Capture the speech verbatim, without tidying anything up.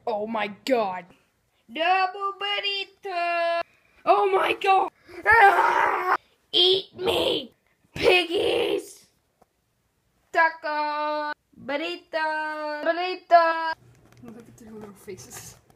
Oh my god. Double burrito. Oh my god. Ah! Eat me, piggies. Taco. Burrito. Burrito. Look at their little faces.